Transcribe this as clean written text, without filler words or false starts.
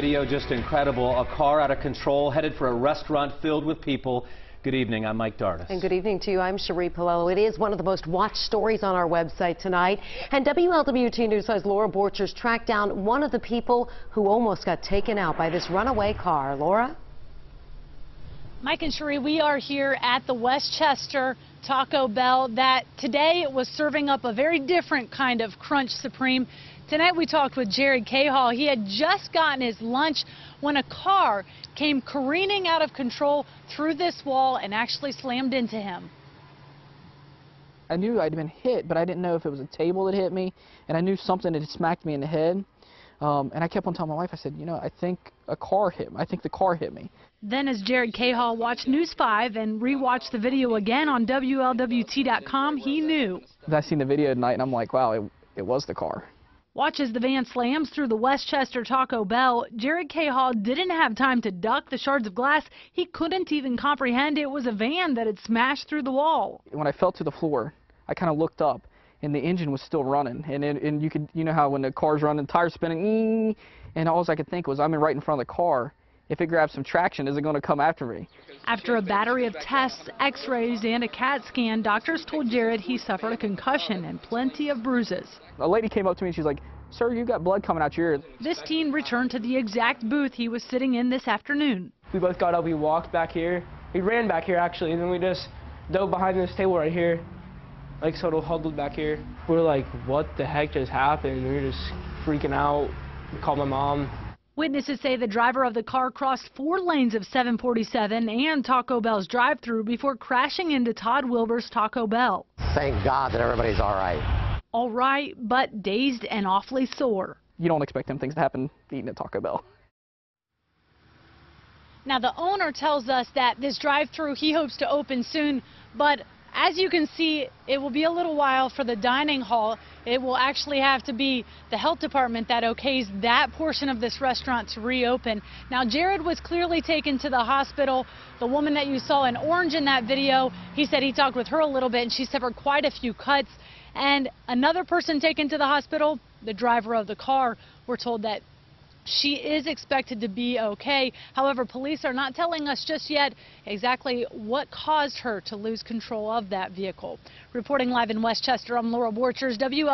video just incredible. A car out of control headed for a restaurant filled with people. Good evening. I'm Mike Dardis. And good evening to you. I'm Cherie Palello. It is one of the most watched stories on our website tonight. And WLWT News has Laura Borchers tracked down one of the people who almost got taken out by this runaway car. Laura? Mike and Cherie, we are here at the Westchester Taco Bell that today was serving up a very different kind of Crunch Supreme. Tonight we talked with Jared Cahall. He had just gotten his lunch when a car came careening out of control through this wall and actually slammed into him. I knew I'd been hit, but I didn't know if it was a table that hit me, and I knew something had smacked me in the head. And I kept on telling my wife, I said, you know, I think a car hit me. I think the car hit me. Then as Jared Cahall watched News 5 and rewatched the video again on WLWT.com, he knew. I seen the video tonight, and I'm like, wow, it was the car. Watch as the van slams through the Westchester Taco Bell. Jared Cahall didn't have time to duck the shards of glass. He couldn't even comprehend it was a van that had smashed through the wall. When I fell to the floor, I kind of looked up, and the engine was still running. And you know how when the car's running, tires spinning, and all I could think was, I'm right in front of the car. If it grabs some traction, is it going to come after me? After a battery of tests, x-rays, and a CAT scan, doctors told Jared he suffered a concussion and plenty of bruises. A lady came up to me and she's like, sir, you've got blood coming out your ear. This teen returned to the exact booth he was sitting in this afternoon. We both got up, we walked back here. We ran back here actually, and then we just dove behind this table right here, like sort of huddled back here. We were like, what the heck just happened? We were just freaking out. We called my mom. Witnesses say the driver of the car crossed 4 lanes of 747 and Taco Bell's drive-thru before crashing into Todd Wilbur's Taco Bell. Thank God that everybody's all right. All right, but dazed and awfully sore. You don't expect them things to happen eating at Taco Bell. Now, the owner tells us that this drive-thru he hopes to open soon, but as you can see, it will be a little while for the dining hall. It will actually have to be the health department that okays that portion of this restaurant to reopen. Now, Jared was clearly taken to the hospital. The woman that you saw in orange in that video, he said he talked with her a little bit and she suffered quite a few cuts. And another person taken to the hospital, the driver of the car, we're told that she is expected to be okay. However, police are not telling us just yet exactly what caused her to lose control of that vehicle. Reporting live in Westchester, I'm Laura Borchers, WLWT.